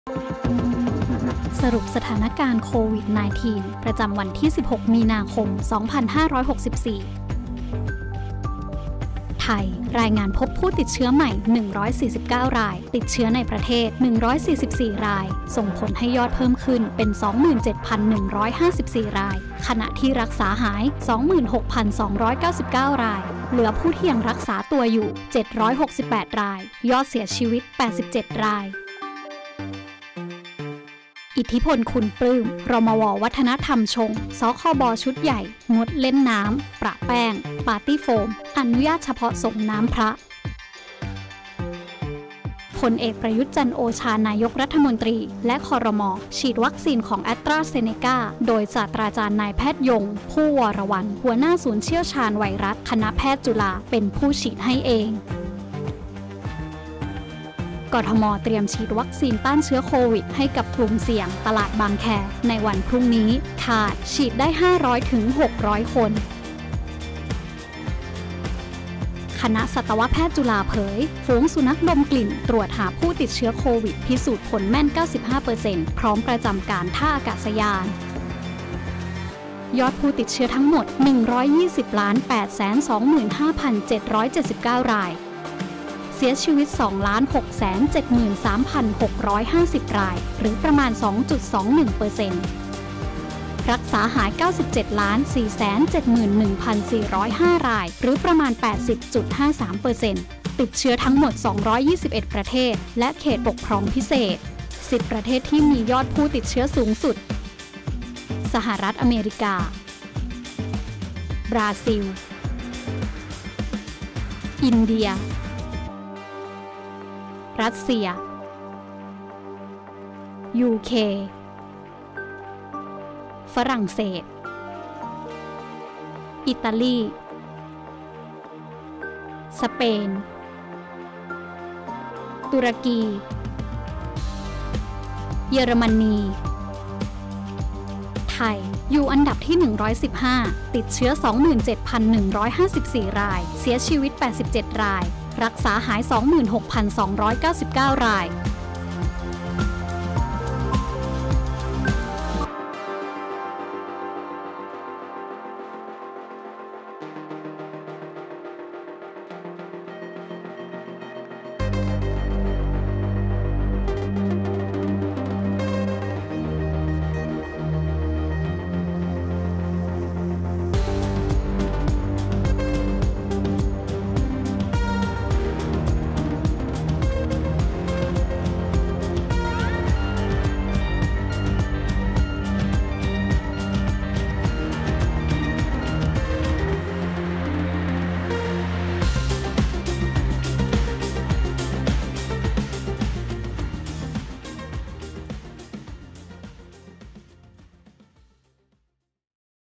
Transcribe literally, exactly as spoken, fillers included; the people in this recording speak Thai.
สรุปสถานการณ์โควิด สิบเก้า ประจำวันที่ สิบหก มีนาคม สองพันห้าร้อยหกสิบสี่ ไทยรายงานพบผู้ติดเชื้อใหม่ หนึ่งร้อยสี่สิบเก้า ราย ติดเชื้อในประเทศ หนึ่งร้อยสี่สิบสี่ ราย ส่งผลให้ยอดเพิ่มขึ้นเป็น สองหมื่นเจ็ดพันหนึ่งร้อยห้าสิบสี่ ราย ขณะที่รักษาหาย สองหมื่นหกพันสองร้อยเก้าสิบเก้า ราย เหลือผู้ที่ยังรักษาตัวอยู่ เจ็ดร้อยหกสิบแปด ราย ยอดเสียชีวิต แปดสิบเจ็ด รายอิทธิพลคุณปลื้ม รมว.วัฒนธรรมชง สคบ.ชุดใหญ่ งดเล่นน้ำ ประแป้ง ปาร์ตี้โฟม อนุญาตเฉพาะส่งน้ำพระพลเอกประยุทธ์จันทร์โอชานายกรัฐมนตรีและครม.ฉีดวัคซีนของแอสตราเซเนกาโดยศาสตราจารย์นายแพทย์ยง ผู้วรวรรณหัวหน้าศูนย์เชี่ยวชาญไวรัสคณะแพทย์จุฬาเป็นผู้ฉีดให้เองกทม.เตรียมฉีดวัคซีนต้านเชื้อโควิดให้กับกลุ่มเสี่ยงตลาดบางแคในวันพรุ่งนี้ขาดฉีดได้ ห้าร้อยถึงหกร้อย คนคณะสัตวแพทย์จุฬาเผยฝูงสุนัขดมกลิ่นตรวจหาผู้ติดเชื้อโควิดพิสูจน์ผลแม่น เก้าสิบห้าเปอร์เซ็นต์ พร้อมประจำการท่าอากาศยานยอดผู้ติดเชื้อทั้งหมด หนึ่งร้อยยี่สิบล้าน แปดแสนสองหมื่นห้าพันเจ็ดร้อยเจ็ดสิบเก้า รายเสียชีวิต สองล้านหกแสนเจ็ดหมื่นสามพันหกร้อยห้าสิบ รายหรือประมาณ สองจุดสองหนึ่งเปอร์เซ็นต์ รักษาหาย เก้าสิบเจ็ดล้านสี่แสนเจ็ดหมื่นหนึ่งพันสี่ร้อยห้า รายหรือประมาณ แปดสิบจุดห้าสามเปอร์เซ็นต์ ติดเชื้อทั้งหมด สองร้อยยี่สิบเอ็ด ประเทศและเขตปกครองพิเศษ สิบ ประเทศที่มียอดผู้ติดเชื้อสูงสุดสหรัฐอเมริกาบราซิลอินเดียรัสเซีย ยู เค ฝรั่งเศส อิตาลี สเปน ตุรกี เยอรมนี ไทย อยู่อันดับที่ หนึ่งร้อยสิบห้า ติดเชื้อ สองหมื่นเจ็ดพันหนึ่งร้อยห้าสิบสี่ ราย เสียชีวิต แปดสิบเจ็ด รายรักษาหาย สองหมื่นหกพันสองร้อยเก้าสิบเก้า ราย